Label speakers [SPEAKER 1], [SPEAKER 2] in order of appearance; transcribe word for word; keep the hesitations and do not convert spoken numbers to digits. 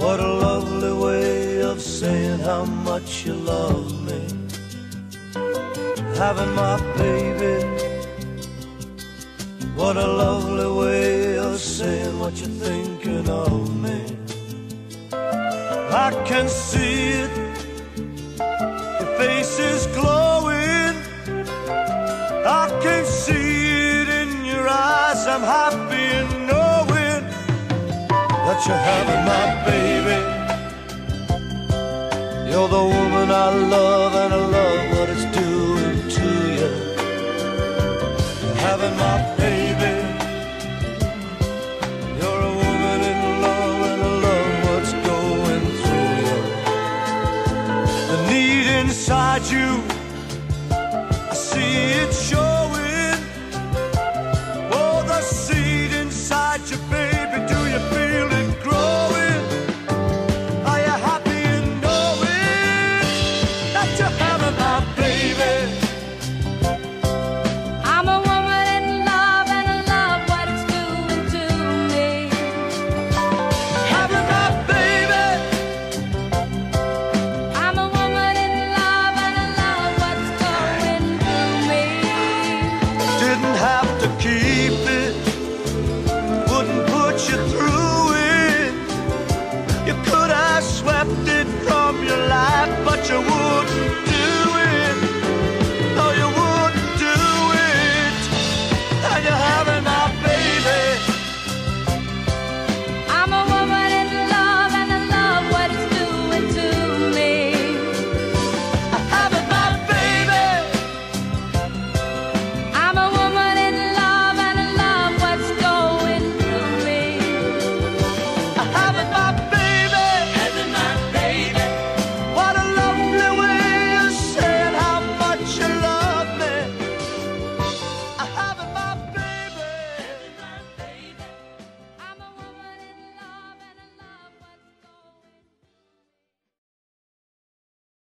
[SPEAKER 1] What a lovely way of saying how much you love me. Having my baby. What a lovely way of saying what you're thinking of me. I can see it, your face is glowing. I can see it in your eyes. I'm happy in knowing that you're having my baby. You're the woman I love, and I love what it's doing.